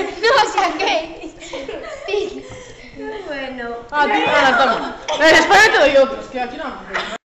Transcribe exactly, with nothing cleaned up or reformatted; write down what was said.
No saquéis. Bueno. Ah, tío, ah, toma. En España te doy otros, que aquí no.